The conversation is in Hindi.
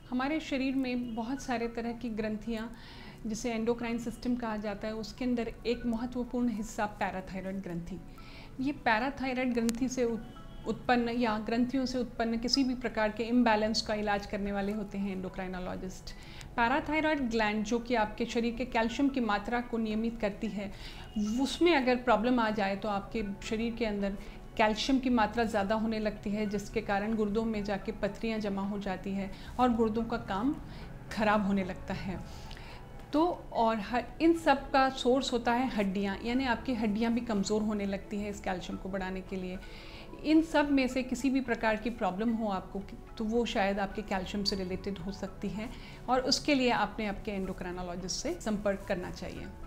हमारे शरीर में बहुत सारे तरह की ग्रंथियाँ, जिसे एंडोक्राइन सिस्टम कहा जाता है, उसके अंदर एक महत्वपूर्ण हिस्सा पैराथायरॉयड ग्रंथि। ये पैराथायरॉयड ग्रंथि से उत्पन्न या ग्रंथियों से उत्पन्न किसी भी प्रकार के इम्बैलेंस का इलाज करने वाले होते हैं एंडोक्राइनोलॉजिस्ट। पैराथायरॉयड ग्लैंड जो कि आपके शरीर के कैल्शियम की मात्रा को नियमित करती है, उसमें अगर प्रॉब्लम आ जाए तो आपके शरीर के अंदर कैल्शियम की मात्रा ज़्यादा होने लगती है, जिसके कारण गुर्दों में जाके पथरियाँ जमा हो जाती है और गुर्दों का काम खराब होने लगता है। तो और इन सब का सोर्स होता है हड्डियाँ, यानी आपकी हड्डियाँ भी कमज़ोर होने लगती है इस कैल्शियम को बढ़ाने के लिए। इन सब में से किसी भी प्रकार की प्रॉब्लम हो आपको, तो वो शायद आपके कैल्शियम से रिलेटेड हो सकती है और उसके लिए आपने आपके एंडोक्राइनोलॉजिस्ट से संपर्क करना चाहिए।